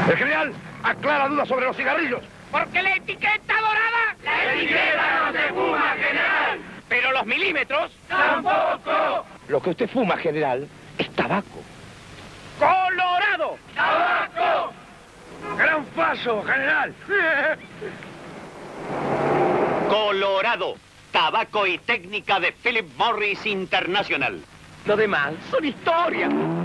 El general aclara dudas sobre los cigarrillos. Porque la etiqueta dorada... ¡La etiqueta no se fuma, general! Pero los milímetros... ¡Tampoco! Lo que usted fuma, general, es tabaco. ¡Colorado! ¡Tabaco! ¡Gran paso, general! Colorado, tabaco y técnica de Philip Morris International. Lo demás son historias.